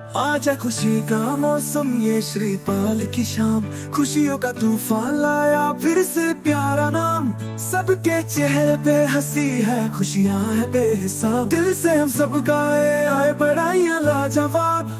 आजा खुशी का मौसम, ये श्रीपाल की शाम, खुशियों का तूफान लाया फिर से प्यारा नाम। सबके चेहरे पे हंसी है, खुशियां है बेहिसाब, दिल से हम सब गाए आए बड़ाइयां लाजवाब।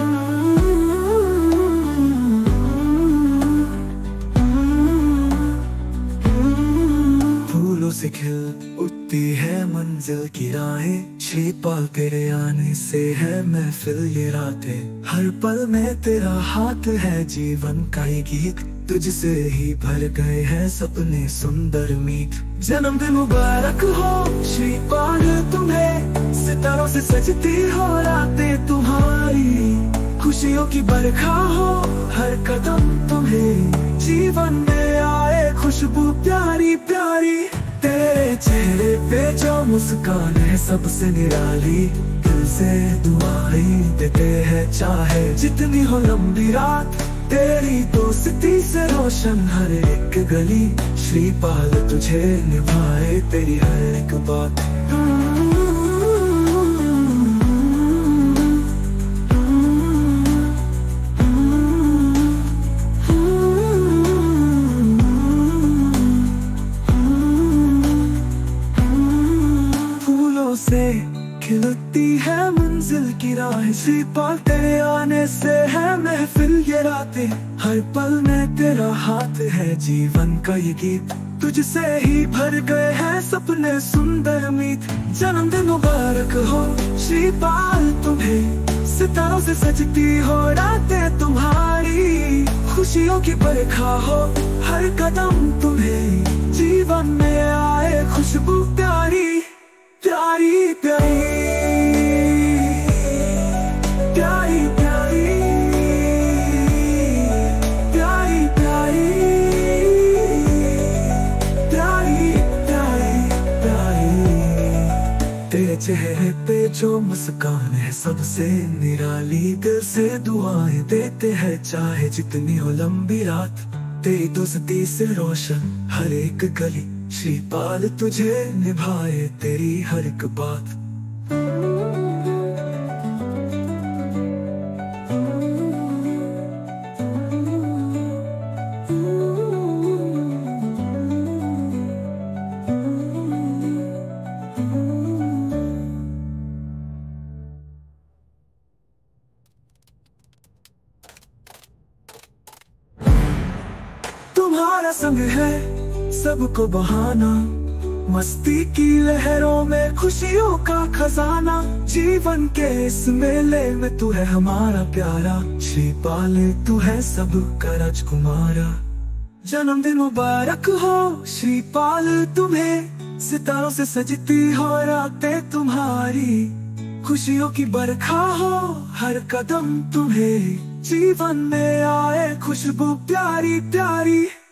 फूलों से खिल उठती है मंजिल की राहें, श्रीपाल तेरे आने से है महफिल ये रातें। हर पल में तेरा हाथ है, जीवन का ये गीत, तुझसे ही भर गए हैं सपने सुंदर मीत। जन्मदिन मुबारक हो श्रीपाल तुम्हें, सितारों से सजती हो रातें तुम्हारी। खुशियों की बरखा हो हर कदम तुम्हें, जीवन में आए खुशबू प्यारी प्यारी। तेरे चेहरे पे जो मुस्कान है सबसे निराली, दिल से दुआएं देते हैं चाहे जितनी हो लंबी रात। तेरी दोस्ती से रोशन हर एक गली, श्रीपाल तुझे निभाए तेरी हर एक बात। से खिलती है मंजिल की राह, श्रीपाल तेरे आने से है महफिल ये रातें। हर पल में तेरा हाथ है, जीवन का ये गीत, तुझसे ही भर गए हैं सपने सुंदर मीत। जन्मदिन मुबारक हो श्रीपाल तुम्हें, सितारों से सजती हो रातें तुम्हारी। खुशियों की बरखा हो हर कदम तुम्हें, जीवन में आए खुशबू प्यारी प्यारी प्यारी प्यारी प्यारी प्यारी प्यारी प्यारी प्यारी प्यारी। तेरे चेहरे पे जो मुस्कान है सबसे निराली, दिल से दुआएं देते हैं चाहे जितनी हो लंबी रात। तेरी दोस्ती से रोशन हर एक गली, श्रीपाल तुझे निभाए तेरी हर एक बात। तुम्हारा संग है सबको बहाना, मस्ती की लहरों में खुशियों का खजाना। जीवन के इस मेले में तू है हमारा प्यारा, श्रीपाल तू है सबका राजकुमारा। जन्मदिन मुबारक हो श्रीपाल तुम्हें, सितारों से सजती हो रातें तुम्हारी। खुशियों की बरखा हो हर कदम तुम्हें, जीवन में आए खुशबू प्यारी प्यारी।